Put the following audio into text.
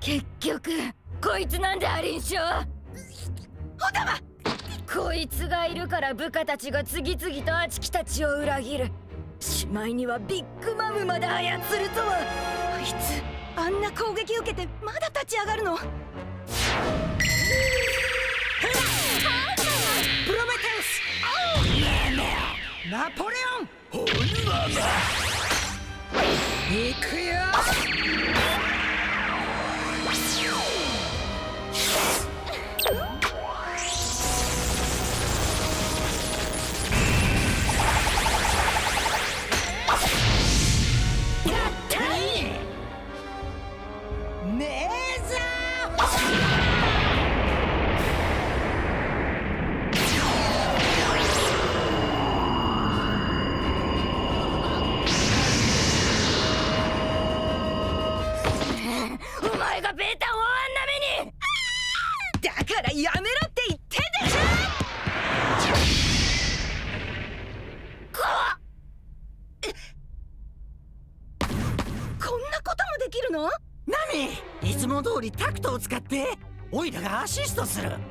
結局こいつなんでありんしょ。 おたま、 こいつがいるから部下たちが次々とあちきたちを裏切る。しまいにはビッグマムまで操るとは。 あいつあんな攻撃受けてまだ立ち上がるの。 プロメテウス、ナポレオン、行くよ。ねえぞお前がベータをあんな目に。 だからやめろって言ってんでしょ。こんなこともできるの？ ナミ、いつも通りタクトを使ってオイラがアシストする。